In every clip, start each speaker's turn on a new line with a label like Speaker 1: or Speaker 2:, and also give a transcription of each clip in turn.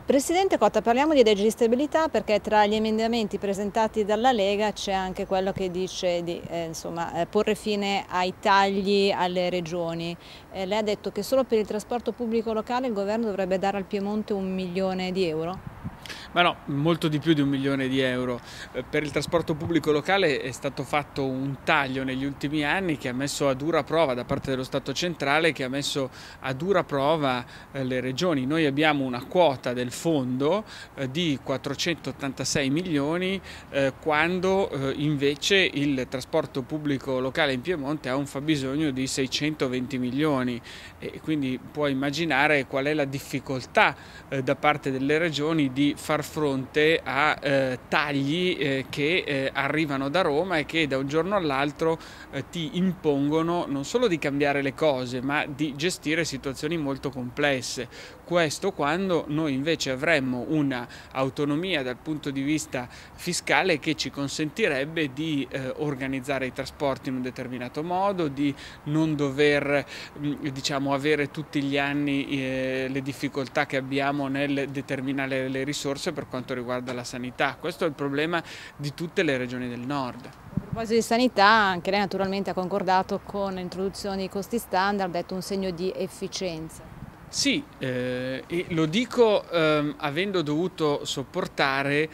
Speaker 1: Presidente Cotta, parliamo di legge di stabilità perché tra gli emendamenti presentati dalla Lega c'è anche quello che dice di porre fine ai tagli alle regioni. Lei ha detto che solo per il trasporto pubblico locale il governo dovrebbe dare al Piemonte 1 milione di euro.
Speaker 2: Ma no, molto di più di 1 milione di euro. Per il trasporto pubblico locale è stato fatto un taglio negli ultimi anni che ha messo a dura prova da parte dello Stato centrale, che ha messo a dura prova le regioni. Noi abbiamo una quota del fondo di 486 milioni quando invece il trasporto pubblico locale in Piemonte ha un fabbisogno di 620 milioni e quindi puoi immaginare qual è la difficoltà da parte delle regioni di far fronte a tagli che arrivano da Roma e che da un giorno all'altro ti impongono non solo di cambiare le cose, ma di gestire situazioni molto complesse. Questo quando noi invece avremmo un'autonomia dal punto di vista fiscale che ci consentirebbe di organizzare i trasporti in un determinato modo, di non dover avere tutti gli anni le difficoltà che abbiamo nel determinare le risorse per quanto riguarda la sanità. Questo è il problema di tutte le regioni del nord.
Speaker 1: A proposito di sanità, anche lei naturalmente ha concordato con l'introduzione di costi standard, ha detto un segno di efficienza.
Speaker 2: Sì, e lo dico avendo dovuto sopportare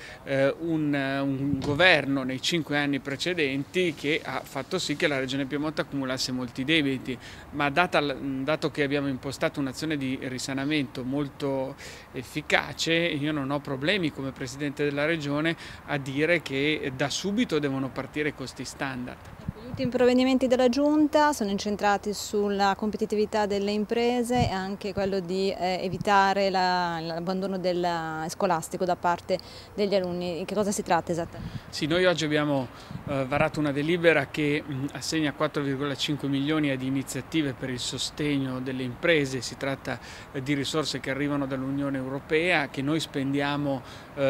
Speaker 2: un governo nei 5 anni precedenti che ha fatto sì che la Regione Piemonte accumulasse molti debiti, ma dato che abbiamo impostato un'azione di risanamento molto efficace, io non ho problemi come Presidente della Regione a dire che da subito devono partire costi standard.
Speaker 1: Gli ultimi provvedimenti della Giunta sono incentrati sulla competitività delle imprese e anche quello di evitare l'abbandono scolastico da parte degli alunni. Di che cosa si tratta esattamente?
Speaker 2: Sì, noi oggi abbiamo varato una delibera che assegna 4,5 milioni ad iniziative per il sostegno delle imprese. Si tratta di risorse che arrivano dall'Unione Europea, che noi spendiamo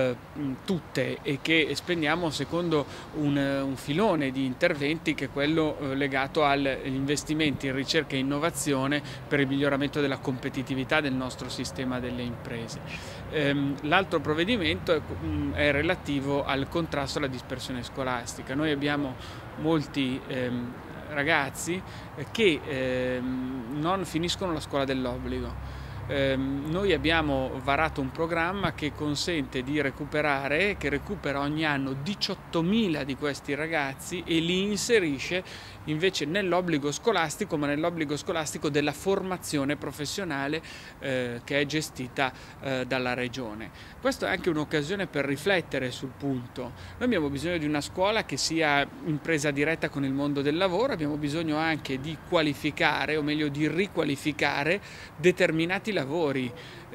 Speaker 2: tutte e che spendiamo secondo un filone di interventi che è quello legato agli investimenti in ricerca e innovazione per il miglioramento della competitività del nostro sistema delle imprese. L'altro provvedimento è relativo al contrasto alla dispersione scolastica. Noi abbiamo molti ragazzi che non finiscono la scuola dell'obbligo. Noi abbiamo varato un programma che consente di recuperare, che recupera ogni anno 18.000 di questi ragazzi e li inserisce invece nell'obbligo scolastico, ma nell'obbligo scolastico della formazione professionale che è gestita dalla Regione. Questa è anche un'occasione per riflettere sul punto. Noi abbiamo bisogno di una scuola che sia in presa diretta con il mondo del lavoro, abbiamo bisogno anche di qualificare, o meglio di riqualificare determinati lavori.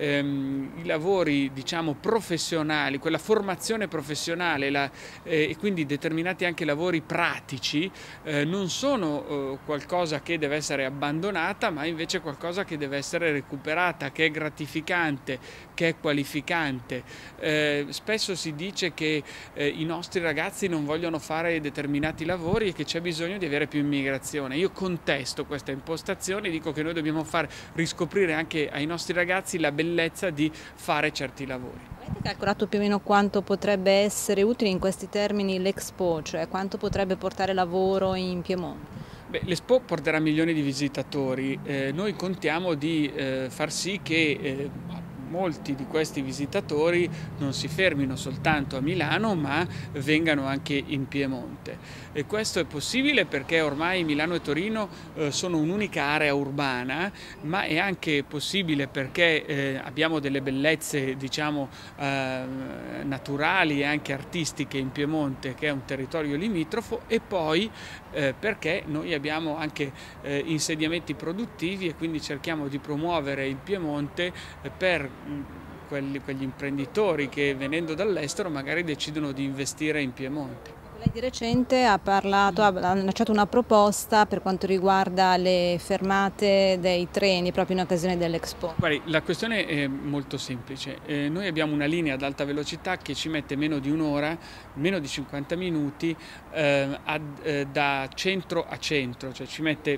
Speaker 2: I lavori professionali, quella formazione professionale e quindi determinati anche lavori pratici non sono qualcosa che deve essere abbandonata, ma invece qualcosa che deve essere recuperata, che è gratificante, che è qualificante. Spesso si dice che i nostri ragazzi non vogliono fare determinati lavori e che c'è bisogno di avere più immigrazione. Io contesto questa impostazione e dico che noi dobbiamo far riscoprire anche ai nostri ragazzi la bellezza di fare certi lavori.
Speaker 1: Avete calcolato più o meno quanto potrebbe essere utile in questi termini l'Expo, cioè quanto potrebbe portare lavoro in Piemonte?
Speaker 2: L'Expo porterà milioni di visitatori, noi contiamo di far sì che molti di questi visitatori non si fermino soltanto a Milano ma vengano anche in Piemonte e questo è possibile perché ormai Milano e Torino sono un'unica area urbana, ma è anche possibile perché abbiamo delle bellezze naturali e anche artistiche in Piemonte, che è un territorio limitrofo, e poi perché noi abbiamo anche insediamenti produttivi e quindi cerchiamo di promuovere il Piemonte per quegli imprenditori che venendo dall'estero magari decidono di investire in Piemonte.
Speaker 1: Lei di recente ha lanciato una proposta per quanto riguarda le fermate dei treni proprio in occasione dell'Expo.
Speaker 2: Guardi, la questione è molto semplice. Noi abbiamo una linea ad alta velocità che ci mette meno di un'ora, meno di 50 minuti da centro a centro, cioè ci mette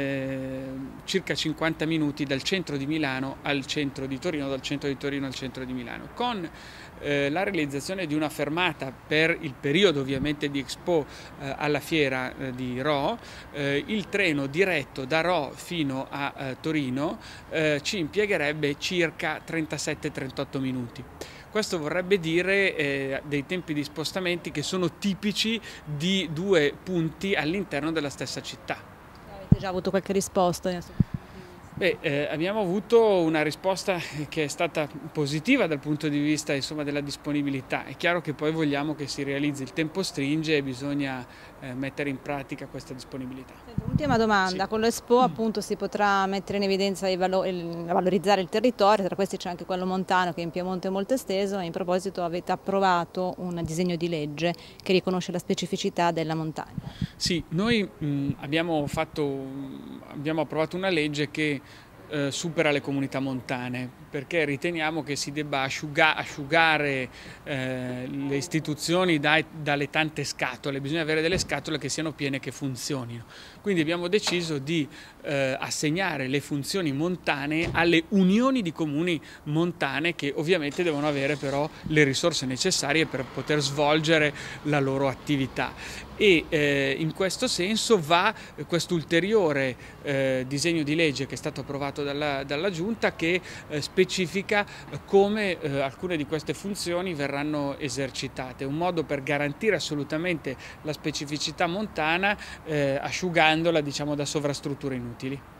Speaker 2: circa 50 minuti dal centro di Milano al centro di Torino, dal centro di Torino al centro di Milano. Con la realizzazione di una fermata per il periodo ovviamente di Expo alla fiera di Rho, il treno diretto da Rho fino a Torino ci impiegherebbe circa 37-38 minuti. Questo vorrebbe dire dei tempi di spostamenti che sono tipici di due punti all'interno della stessa città.
Speaker 1: Avete già avuto qualche risposta?
Speaker 2: Abbiamo avuto una risposta che è stata positiva dal punto di vista, insomma, della disponibilità. È chiaro che poi vogliamo che si realizzi, il tempo stringe e bisogna mettere in pratica questa disponibilità.
Speaker 1: Ultima domanda, sì. Con l'Expo appunto si potrà mettere in evidenza valorizzare il territorio, tra questi c'è anche quello montano che in Piemonte è molto esteso, e in proposito avete approvato un disegno di legge che riconosce la specificità della montagna.
Speaker 2: Sì, noi abbiamo approvato una legge che supera le comunità montane, perché riteniamo che si debba asciugare le istituzioni dalle tante scatole. Bisogna avere delle scatole che siano piene e che funzionino. Quindi abbiamo deciso di assegnare le funzioni montane alle unioni di comuni montane, che ovviamente devono avere però le risorse necessarie per poter svolgere la loro attività. E in questo senso va questo ulteriore disegno di legge che è stato approvato dalla Giunta, che specifica come alcune di queste funzioni verranno esercitate, un modo per garantire assolutamente la specificità montana asciugandola, diciamo, da sovrastrutture inutili.